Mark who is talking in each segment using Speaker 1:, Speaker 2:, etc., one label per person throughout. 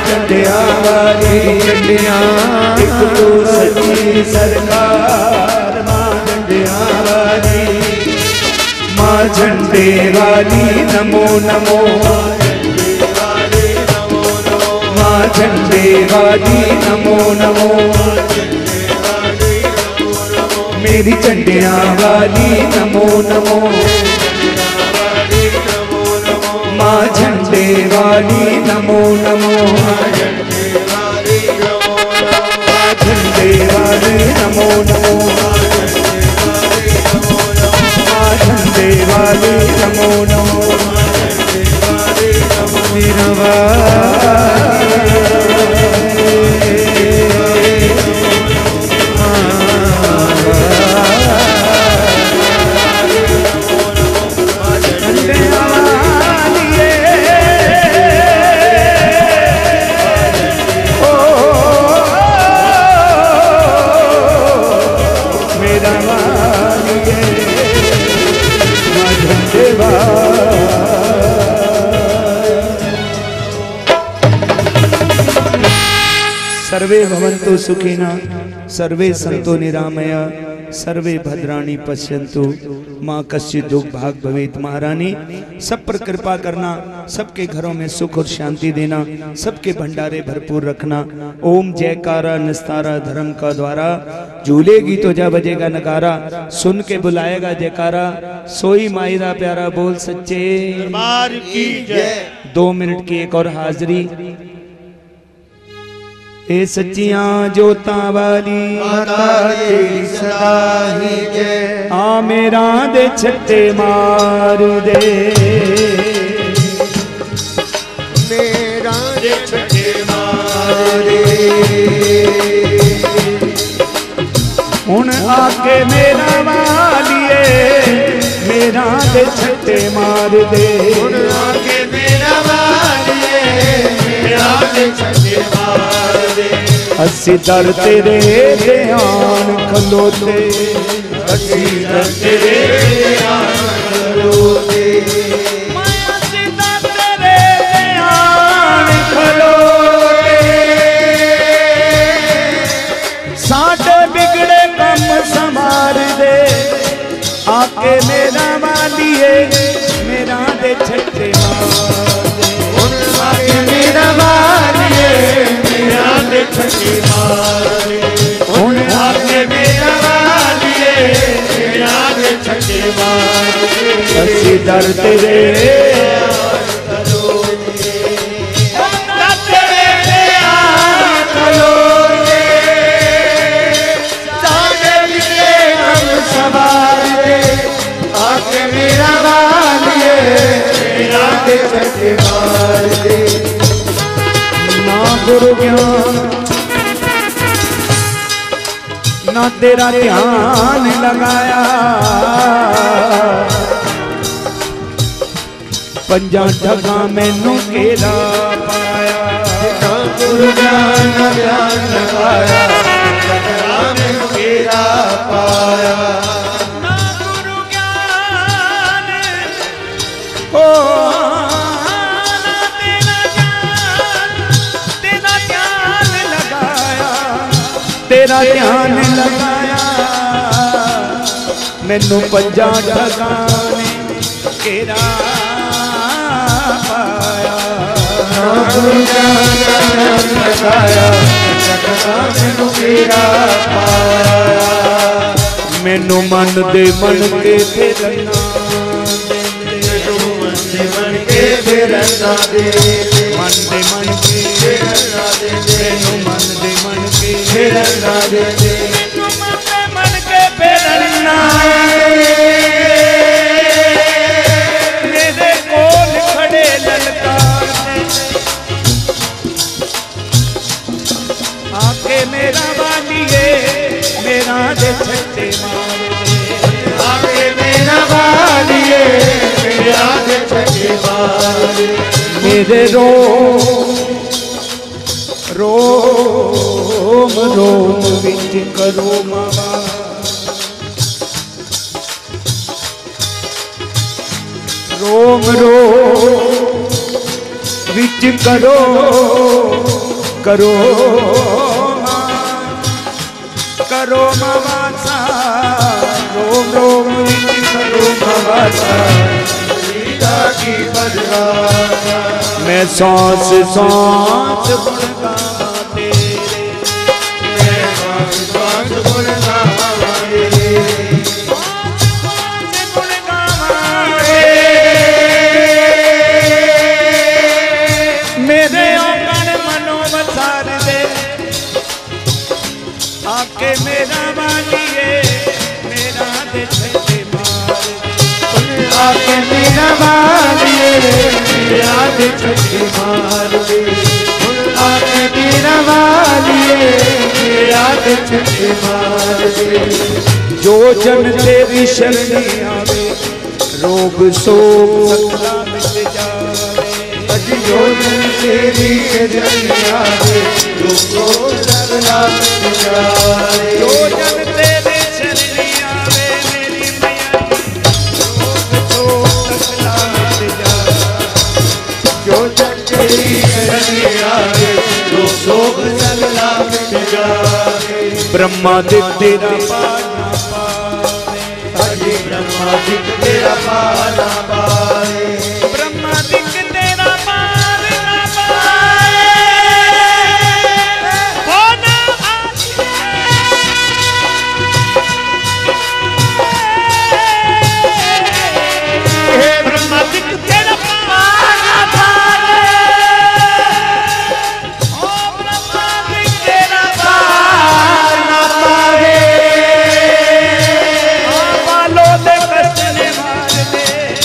Speaker 1: झंडिया वाली झंडिया एक तो सच्ची सरकार माँ झंडिया वाली माँ झंडे वाली नमो नमो माँ झंडे वाली नमो नमो मेरी झंडिया वाली नमो नमो माँ झंडे वाली नमो नमो माँ झंडे वाली नमो नमो माँ झंडे वाली नमो नमो सर्वे भवन्तु सुखिनः सर्वे सन्तु निरामया सर्वे भद्राणि पश्यन्तु माँ कश्चित् दुख भाग भवेत्। महारानी सब पर कृपा करना, सबके घरों में सुख और शांति देना, सबके भंडारे भरपूर रखना। ओम जयकारा निस्तारा धर्म का द्वारा झूलेगी तो जा बजेगा नगारा, सुन के बुलाएगा जयकारा सोई मायरा प्यारा बोल सच्चे दरबार की जय। 2 मिनट की एक और हाजिरी। ए सच्चियां जोतां वाली माता तेरी सदा ही जय। आ मेरा दे छट्टे मार दे मेरा दे छट्टे मार दे हुण आके मेरा वालिए मेरा दे छट्टे मार दे हुण आके मेरा वालिए मेरा दे छट्टे मार दे। अस्सी दर तेरे ध्यान खलोते अस्सी दर तेरे ध्यान खलोते अस्सी दर तेरे ध्यान खलोते साढ़े बिगड़े कम संभार दे आके मेरा वालिए मेरा दे छट्टे मार दे आके मेरा वालिए मेरा दे छट्टे मार दे हुण आके मेरा वालिए मेरा दे छट्टे मार दे अस्सी दर तेरे आके मेरा वालिए मेरा दे छट्टे मार दे। ना गुरु ज्ञान ना तेरा ध्यान लगाया पंजा ठगा मैनू केरा पाया ना गुरु ज्ञान ना ध्यान लगाया ठगा मैनू केरा पाया ना गुरु ज्ञान ओ तेरा ध्यान लगाया मैनू पंजा ठगाने केरा पाया ना गुरु ज्ञान लगाया मैनू केरा पाया मैनू मन दे मन के फिरना मन के फिरना दे मन दे मन के फिरना दे मैनू मन दे मन के फिरना दे मैनू मन दे मन के फिरना मेरे कोल खड़े ललकार आके मेरा वालिए मेरा दे छट्टे मार दे आके मेरा वालिए मेरा दे छट्टे मार दे मेरे रोम रोम विच करो मावा रोम विच करो करो करो मासा रोम रोम करो मासा की बदला मैं सांस सांस गुण गावा तेरे मैं सांस सांस गुण गावा तेरे गुण गावा मेरे औगण मनो मसार दे आके मेरा वालिए मेरा दे छटे मार आके मेरा वालिए मेरा दे छटे मार दे आके मेरा वालिए मेरा दे छटे मार दे जो जन तेरी शरण आवे रोग शोक सकला मिट जावे जो जन तेरी शरण आवे रोग शोक सकला मिट जावे जो जन तेरी शरण आवे मेरी मैया रोग शोक सकला मिट जावे जो जन तेरी शरण आवे रोग शोक सकला मिट जावे ब्रह्मादिक तेरा पाना पावे हरि ब्रह्मादिक तेरा पाना पावे ब्रह्मादिक तेरा पाना पावे पाना हे ब्रह्मादिक तेरा पाना पावे ओ ब्रह्मादिक तेरा पाना पावे वालों दे कष्टने मार दे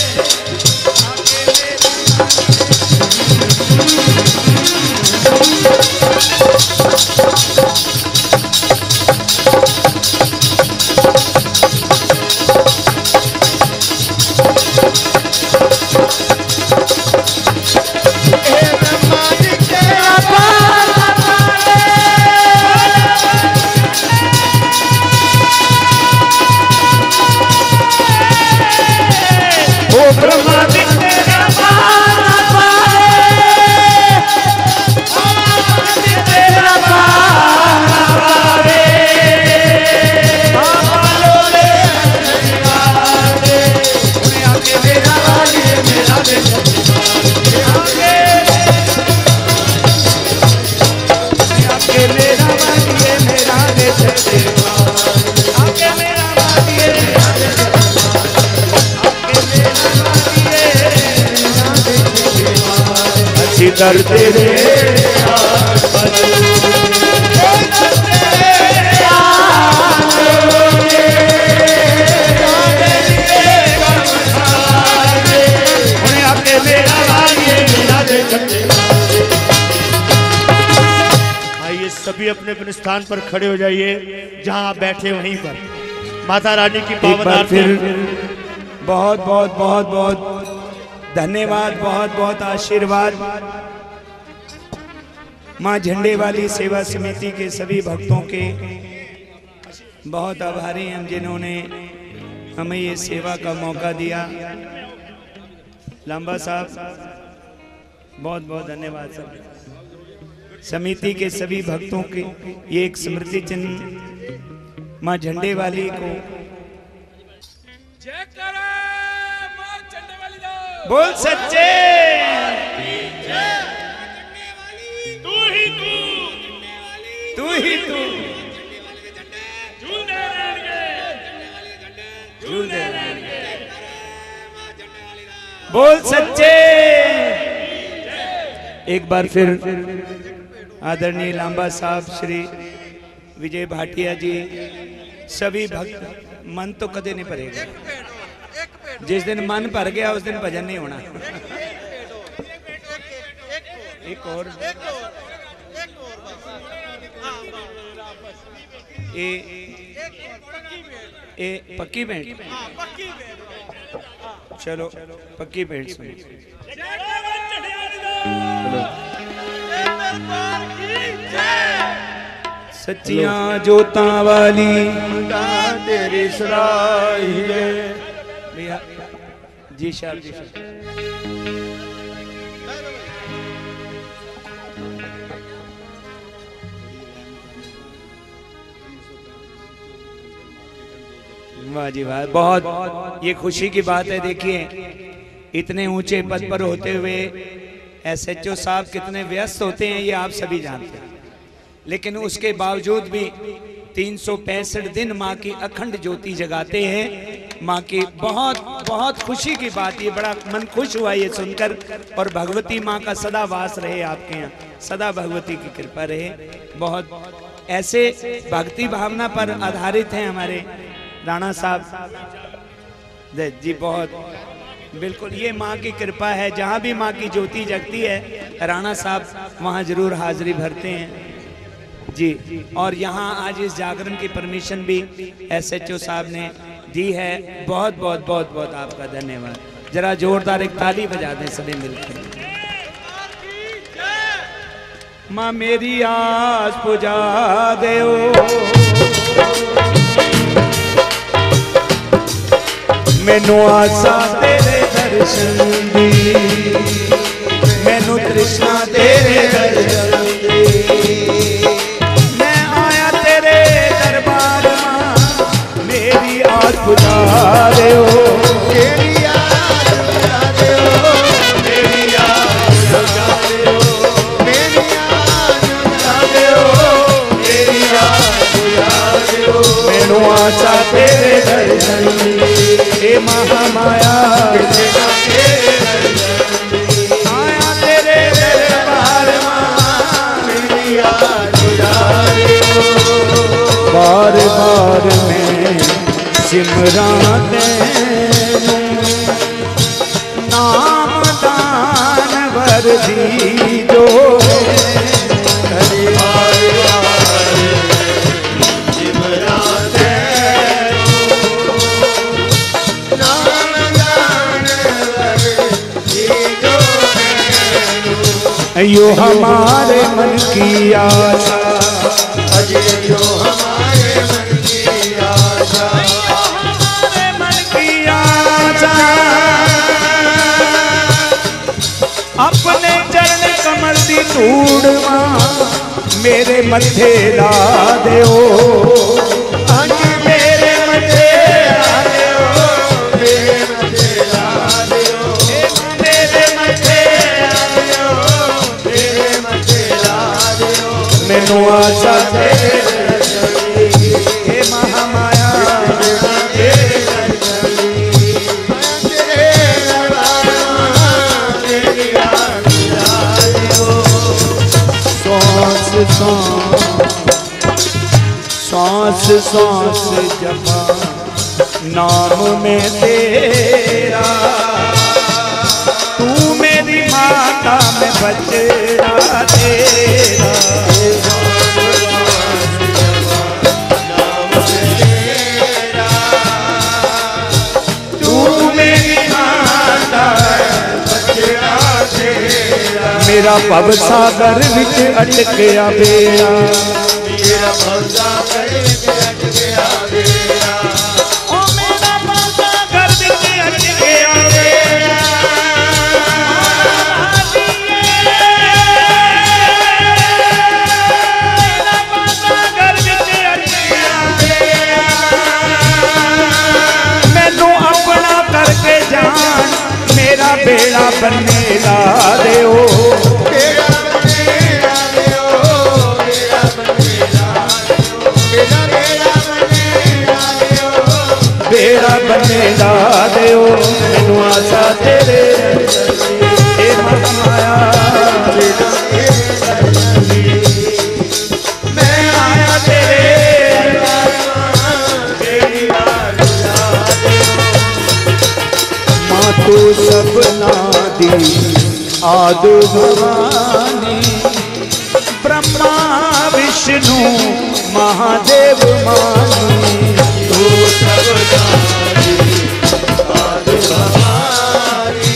Speaker 1: कर तेरे
Speaker 2: आइए सभी अपने अपने स्थान पर खड़े हो जाइए जहां आप बैठे वहीं पर माता रानी की
Speaker 1: एक बार फिर बहुत बहुत बहुत बहुत धन्यवाद बहुत बहुत आशीर्वाद माँ झंडे वाली सेवा समिति के सभी भक्तों के बहुत आभारी हम जिन्होंने हमें ये सेवा का मौका दिया। लांबा साहब बहुत बहुत धन्यवाद सब समिति के सभी भक्तों के ये एक स्मृति चिन्ह माँ झंडे वाली को बोल सच्चे तू ही तू बोल सच्चे। एक बार फिर आदरणीय लांबा साहब श्री विजय भाटिया जी सभी भक्त मन तो कदे नहीं भरेगा, जिस दिन मन भर गया उस दिन भजन नहीं होना। एक और ए पक्की भेंट चलो पक्की भेंट सुनिए। सच्चियां जोतां वाली तेरी सराही भैया जी साहब जी वाह जी वाह, बहुत ये खुशी की बात है। देखिए इतने ऊंचे पद पर होते हुए एसएचओ साहब कितने व्यस्त होते हैं ये आप सभी जानते हैं, लेकिन उसके बावजूद भी 365 दिन माँ की अखंड ज्योति जगाते हैं। माँ की बहुत बहुत खुशी की बात, ये बड़ा मन खुश हुआ ये सुनकर। और भगवती माँ का सदा वास रहे आपके यहाँ, सदा भगवती की कृपा रहे। बहुत ऐसे भक्ति भावना पर आधारित हैं हमारे राणा साहब जी, बहुत बिल्कुल ये माँ की कृपा है। जहाँ भी माँ की ज्योति जगती है राणा साहब वहाँ जरूर हाजिरी भरते हैं जी। और यहाँ आज इस जागरण की परमिशन भी एसएचओ साहब ने दी है। बहुत बहुत बहुत बहुत आपका धन्यवाद। जरा जोरदार एक ताली बजा दें सभी मिलकर। माँ मेरी आस पुजा देओ, मैनू आशा तेरे दर्शन दी, मैनू तृष्णा तेरे दर्शन दी। मैं आया तेरे दरबार मां, मेरी आस बुझा देओ, मेरी आस बुझा देओ, मेरी आस बुझा देओ, मेरी आस बुझा देओ, मेरी आस बुझा देओ। मैनू आशा तेरे दर्शन दी, हे महामाया आया तेरे दरबार मां, मेरी आस बुझा देओ। बार बार मैं सिमरा तेनू, नाम दान वर दी जो यो हमारे मन की आशा, यो हमारे मन की आशा, हमारे मन की आशा। अपने चरण कमल दी धूड़ मेरे मथे ला देओ, मेरे मथे ला देओ, मेरे मथे ला देओ, मेरे मथे मैनू आशा तेरे दर्शन दी, हे महामाया तेरे दर्शन दी, तेरे दरबार मां मेरी आस बुझा देओ। सांस सांस सांस जपा नाम में तेरा, तू मेरी माता में बचरा तेरा। मेरा भव सागर विच अटकिया बेड़ा, मेरा भव सागर विच अटकिया बेड़ा, ओ मेरा भव सागर विच अटकिया बेड़ा। मेरा भव सागर विच अटकिया बेड़ा, मैनू अपना करके जान, मेरा बेड़ा बनने ला देओ, बेड़ा बनने ला देओ, बेड़ा बनने ला देओ, बेड़ा बनने ला देओ, बेड़ा बनने ला देओ। मैनू आशा तेरे दर्शन दी, हे महामाया मैं आया तेरे दरबार मां, मेरी आस बुझा देओ। मां तू सबना दी आद भवानी, ब्रह्मा विष्णु महादेव मानी, तू सबना दी आद भवानी,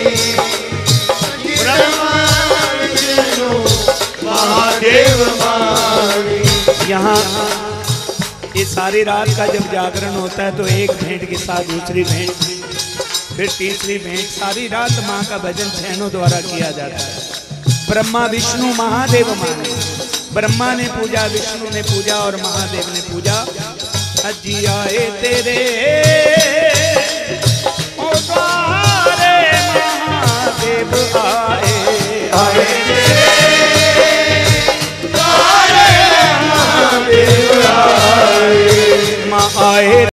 Speaker 1: ब्रह्मा विष्णु महादेव मानी। यहाँ ये सारी रात का जब जागरण होता है तो एक भेंट के साथ दूसरी भेंट, फिर तीसरी भेंट, सारी रात माँ का भजन बहनों द्वारा किया जाता है। ब्रह्मा विष्णु महादेव माने, ब्रह्मा ने पूजा, विष्णु ने पूजा और महादेव ने पूजा। अजी आए तेरे